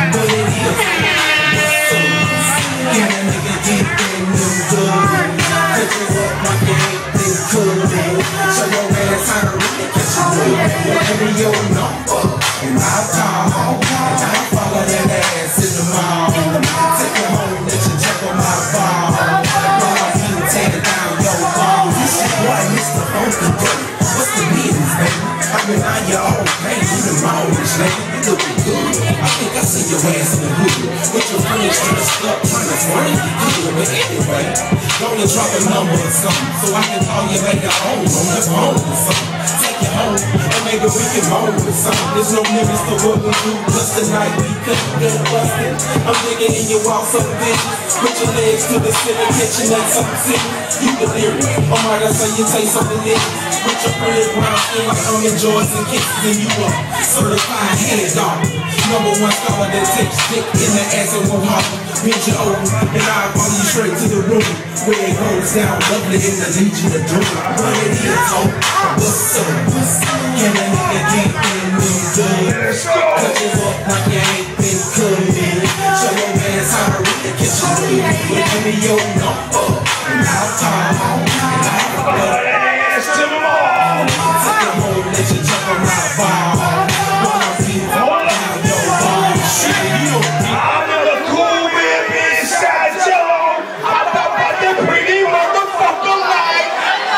but it is. Can a nigga get in them good? Cut you up like you ain't been cool. Show your ass how to really catch a move. Give me your number, and I'll call. And I'll follow that ass in the mall. Take you home, let you jump on my ball. While I'm eating, tearing down your ball. This shit, boy, Mr. Funky Girl. What's the business, baby? I mean, now you're all pain. You the wrongish, lady. You looking good. I think I see your ass in the hood. With your friends dressed up, trying to twerk. But anyway, gonna drop a number or something, so I can call you later on your phone or something. Take you home, and maybe we can roll with something. There's no limits to what we do, plus tonight we couldn't get busted. I'm digging in your walls so vicious. Put your legs to the center, catching that something serious. You delirious. Oh my God, say you taste so delicious. With your pretty brown skin like I'm in Joyce and Kisses, and you a certified head dog. Number one scholar that takes dick in the ass and won't hobble. Bend you over, and I'll follow you straight to the room where it goes down lovely in the Legion of Doom. But it is hope. What's up? Can a nigga get in them good? Cut you up like you ain't been good. Show your ass how to really catch a move. Give me your number, and I'll call. And I'll follow that ass to the mall. Take you home, let you jump on my ball. While I'm beating down your ball. Shit, you don't be. I'm in the cool whip inside Jello. I'm about that pretty motherfucker like.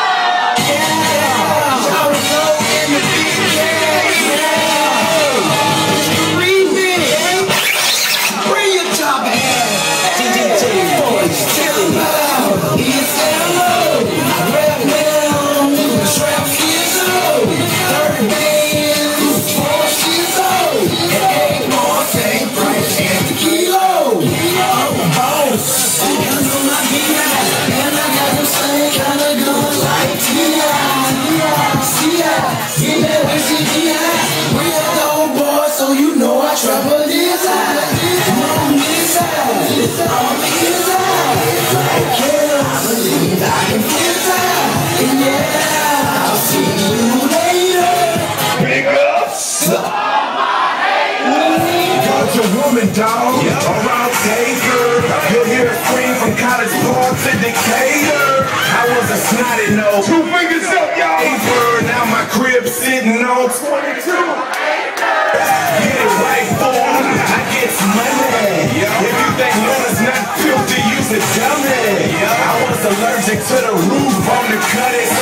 Bring your job ass. DJ boys, tell me about it. It's hello. Rap now. Trap years old. 30 bands. 4 years old. And 8 more take price and the kilo. I'm a boss. And I know my B.I. And I got the same kind of guns like T.I. C.I. In that Wizzy D.I. Real dog boy, so you know I trouble this high. I'm inside. I'm inside. Yeah, I believe I can get out. And yeah, I'll see you later. Big ups. Got your woman, dog. Around Taker. You'll hear a scream from College Park to Decatur. I was a snotty nose. 2 fingers up, y'all. Now my crib sitting on 22. Get it right, boy. I get money. If you think Luna's not filthy, you's a dummy. I was allergic to the roof on the cut.